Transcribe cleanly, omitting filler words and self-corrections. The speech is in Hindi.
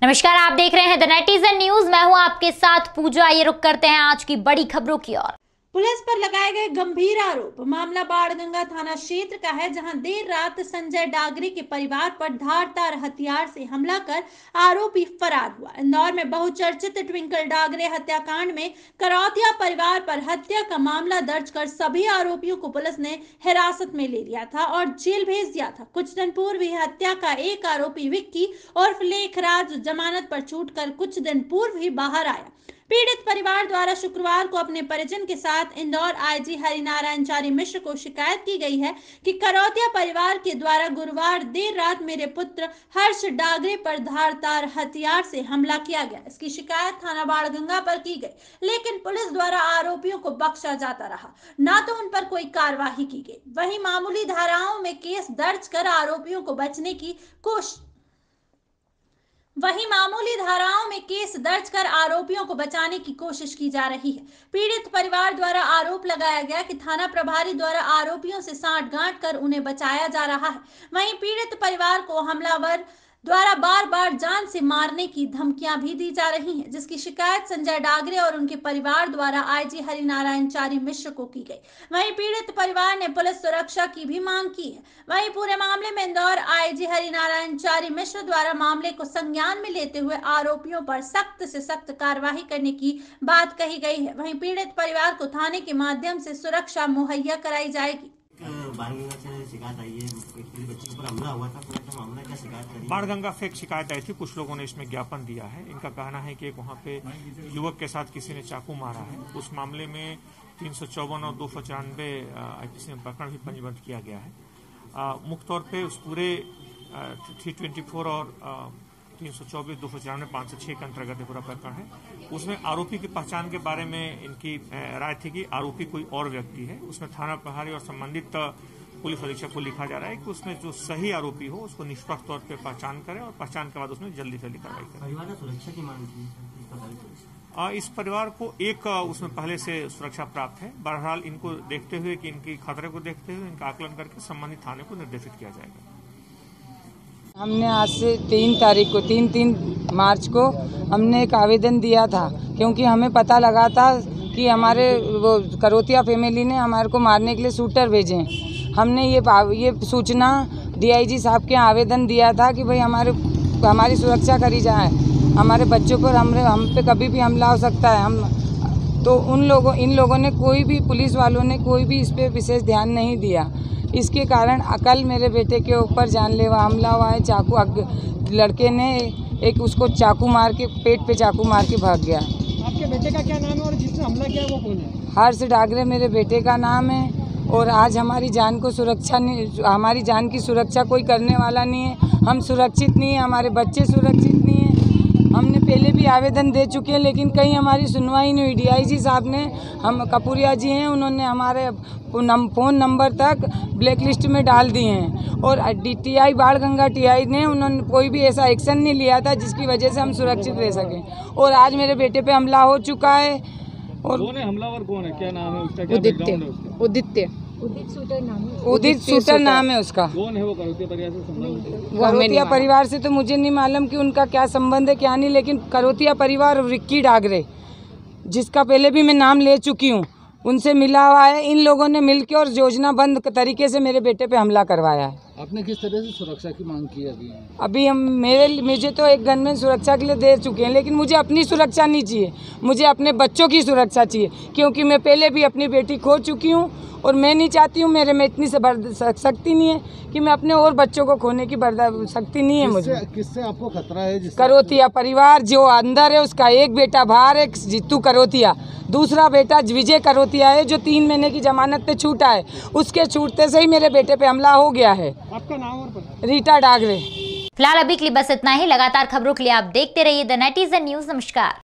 नमस्कार, आप देख रहे हैं द नेटिजन न्यूज। मैं हूं आपके साथ पूजा। ये रुक करते हैं आज की बड़ी खबरों की ओर। पुलिस पर लगाए गए गंभीर आरोप। मामला बाणगंगा थाना क्षेत्र का है, जहां देर रात संजय डागरे के परिवार पर धारदार हथियार से हमला कर आरोपी फरार हुआ। इंदौर में बहुचर्चित ट्विंकल डागरे हत्याकांड में करौतिया परिवार पर हत्या का मामला दर्ज कर सभी आरोपियों को पुलिस ने हिरासत में ले लिया था और जेल भेज दिया था। कुछ दिन पूर्व ही हत्या का एक आरोपी विक्की उर्फ लेखराज जमानत पर छूटकर कुछ दिन पूर्व ही बाहर आया। पीड़ित परिवार द्वारा शुक्रवार को अपने परिजन के साथ इंदौर आईजी हरिनारायण चारी मिश्र को शिकायत की गई है कि करौतिया परिवार के द्वारा गुरुवार देर रात मेरे पुत्र हर्ष डागरे पर धारदार हथियार से हमला किया गया। इसकी शिकायत थाना बाणगंगा पर की गई, लेकिन पुलिस द्वारा आरोपियों को बख्शा जाता रहा, न तो उन पर कोई कार्रवाई की गई। वहीं मामूली धाराओं में केस दर्ज कर आरोपियों को बचने की कोशिश आरोपियों को बचाने की कोशिश की जा रही है। पीड़ित परिवार द्वारा आरोप लगाया गया कि थाना प्रभारी द्वारा आरोपियों से सांठ-गांठ कर उन्हें बचाया जा रहा है। वहीं पीड़ित परिवार को हमलावर द्वारा बार-बार जान से मारने की धमकियां भी दी जा रही हैं, जिसकी शिकायत संजय डागरे और उनके परिवार द्वारा आईजी हरिनारायण चारी मिश्र को की गई। वहीं पीड़ित परिवार ने पुलिस सुरक्षा की भी मांग की है। वहीं पूरे मामले में इंदौर आईजी हरिनारायण चारी मिश्र द्वारा मामले को संज्ञान में लेते हुए आरोपियों पर सख्त से सख्त कार्रवाई करने की बात कही गई है। वहीं पीड़ित परिवार को थाने के माध्यम से सुरक्षा मुहैया कराई जाएगी। बाणगंगा फेक शिकायत आई थी। कुछ लोगों ने इसमें ज्ञापन दिया है। इनका कहना है कि वहां पे युवक के साथ किसी ने चाकू मारा है। उस मामले में 354 और 294 आईपीसी में प्रकरण भी पंजीबद्ध किया गया है। मुख्य तौर पे उस पूरे 324 और 324, 294, 506 के अंतर्गत पूरा प्रकरण है। उसमें आरोपी की पहचान के बारे में इनकी राय थी कि आरोपी कोई और व्यक्ति है। उसमें थाना प्रभारी और संबंधित पुलिस अधीक्षक को लिखा जा रहा है कि उसमें जो सही आरोपी हो उसको निष्पक्ष तौर पर पहचान करें और पहचान के बाद उसमें जल्दी से कार्रवाई करें। परिवार सुरक्षा की मांग की इस परिवार को एक उसमें पहले से सुरक्षा प्राप्त है। बहरहाल इनको देखते हुए कि इनकी खतरे को देखते हुए इनका आकलन करके संबंधित थाने को निर्देशित किया जाएगा। हमने आज से 3 मार्च को हमने एक आवेदन दिया था, क्योंकि हमें पता लगा था कि हमारे वो करौतिया फैमिली ने हमारे को मारने के लिए शूटर भेजे। हमने ये सूचना डीआईजी साहब के आवेदन दिया था कि भाई हमारी सुरक्षा करी जाए, हमारे बच्चों पर हम पे कभी भी हमला हो सकता है। तो इन लोगों ने कोई भी, पुलिस वालों ने कोई भी इस पे विशेष ध्यान नहीं दिया। इसके कारण कल मेरे बेटे के ऊपर जानलेवा हमला हुआ है। लड़के ने एक उसको चाकू मार के, पेट पे चाकू मार के भाग गया। आपके बेटे का क्या नाम है और जिसने हमला किया वो कौन है? हर्ष डागरे मेरे बेटे का नाम है। और आज हमारी जान की सुरक्षा कोई करने वाला नहीं है। हम सुरक्षित नहीं है, हमारे बच्चे सुरक्षित नहीं है। हमने पहले भी आवेदन दे चुके हैं, लेकिन कहीं हमारी सुनवाई नहीं हुई। डीआईजी साहब ने, हम कपूरिया जी हैं, उन्होंने हमारे फ़ोन नंबर तक ब्लैक लिस्ट में डाल दिए हैं। और टीआई बाणगंगा टीआई ने उन्होंने कोई भी ऐसा एक्शन नहीं लिया था जिसकी वजह से हम सुरक्षित रह सकें। और आज मेरे बेटे पे हमला हो चुका है। और कौन है हमलावर, कौन है, क्या नाम है उसका, क्या बैकग्राउंड है उसका? उदित शूटर नाम है उसका। कौन है वो करौतिया परिवार से संबंधित? करौतिया परिवार से तो मुझे नहीं मालूम कि उनका क्या संबंध है क्या नहीं, लेकिन करौतिया परिवार और विक्की डागरे, जिसका पहले भी मैं नाम ले चुकी हूँ, उनसे मिला हुआ है। इन लोगों ने मिलकर और योजनाबद्ध तरीके से मेरे बेटे पे हमला करवाया है। आपने किस तरह से सुरक्षा की मांग की अभी मुझे तो एक गन में सुरक्षा के लिए दे चुके हैं, लेकिन मुझे अपनी सुरक्षा नहीं चाहिए, मुझे अपने बच्चों की सुरक्षा चाहिए, क्योंकि मैं पहले भी अपनी बेटी खो चुकी हूँ। और मैं नहीं चाहती हूँ, मेरे में इतनी शक्ति नहीं है कि मैं अपने और बच्चों को खोने की शक्ति नहीं है मुझे। किससे आपको खतरा है? करौतिया परिवार जो अंदर है, उसका एक बेटा बाहर है, जीतू करौतिया, दूसरा बेटा विजय करौतिया है, जो 3 महीने की जमानत पे छूटा है। उसके छूटते से ही मेरे बेटे पे हमला हो गया है। आपका नाम और पता? रीटा डागरे। फिलहाल अभी के लिए बस इतना ही। लगातार खबरों के लिए आप देखते रहिए द नेटिजन न्यूज। नमस्कार।